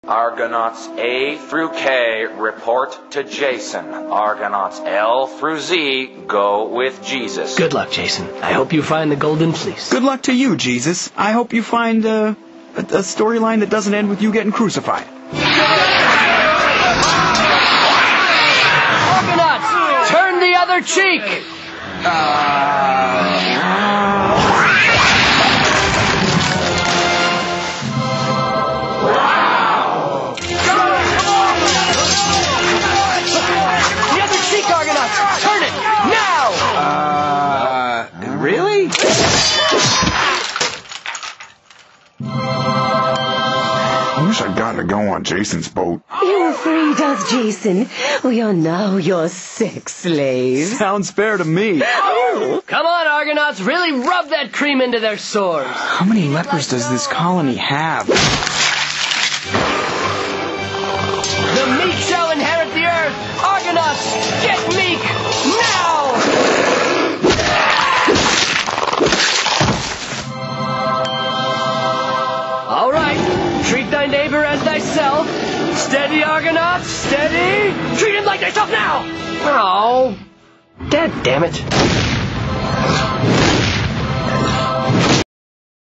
Argonauts A through K report to Jason. Argonauts L through Z go with Jesus. Good luck, Jason. I hope you find the Golden Fleece. Good luck to you, Jesus. I hope you find a storyline that doesn't end with you getting crucified. Argonauts, turn the other cheek! Argonauts! Turn it! Now! Really? I wish I'd gotten to go on Jason's boat. You freed us, Jason. We are now your sex slaves. Sounds fair to me. Come on, Argonauts, really rub that cream into their sores. How many lepers does this colony have? The meek shall inherit the earth. Argonauts, get meek now! All right, treat thy neighbor as thyself. Steady, Argonauts, steady. Treat him like thyself now! Oh, dad damn it.